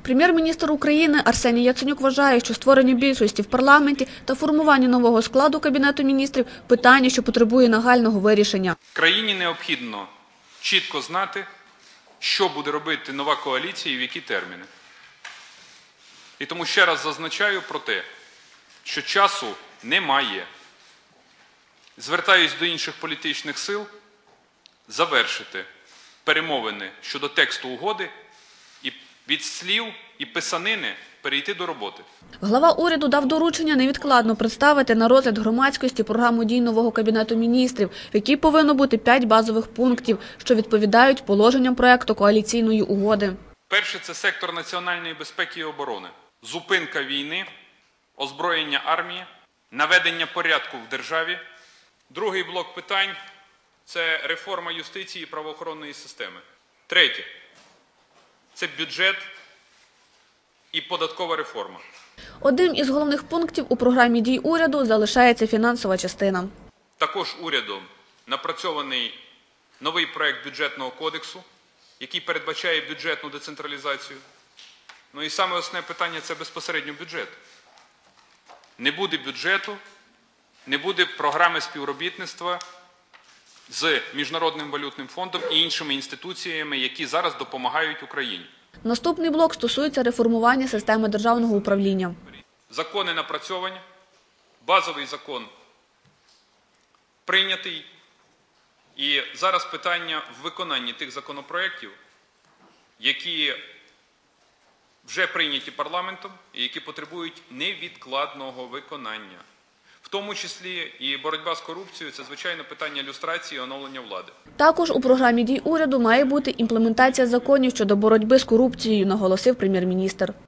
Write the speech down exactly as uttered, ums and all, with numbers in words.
Прем'єр-міністр України Арсеній Яценюк вважає, що створення більшості в парламенті та формування нового складу Кабінету міністрів – питання, що потребує нагального вирішення. Країні необхідно чітко знати, що буде робити нова коаліція і в які терміни. І тому ще раз зазначаю про те, що часу немає. Звертаюсь до інших політичних сил завершити перемовини щодо тексту угоди і від слів і писанини перейти до роботи. Глава уряду дав доручення невідкладно представити на розгляд громадськості програму дій нового Кабінету міністрів, в якій повинно бути п'ять базових пунктів, що відповідають положенням проекту коаліційної угоди. Перше – це сектор національної безпеки і оборони, зупинка війни, озброєння армії, наведення порядку в державі. Другий блок питань – це реформа юстиції і правоохоронної системи. Третє – це бюджет і податкова реформа. Одним із головних пунктів у програмі дій уряду залишається фінансова частина. Також урядом напрацьований новий проект бюджетного кодексу, який передбачає бюджетну децентралізацію. Ну і саме основне питання – це безпосередньо бюджет. Не буде бюджету, не буде програми співробітництва з Міжнародним валютним фондом і іншими інституціями, які зараз допомагають Україні. Наступний блок стосується реформування системи державного управління. Закони напрацьовані, базовий закон прийнятий, і зараз питання в виконанні тих законопроєктів, які вже прийняті парламентом і які потребують невідкладного виконання. В тому числі і боротьба з корупцією – це, звичайно, питання люстрації і оновлення влади. Також у програмі дій уряду має бути імплементація законів щодо боротьби з корупцією, наголосив прем'єр-міністр.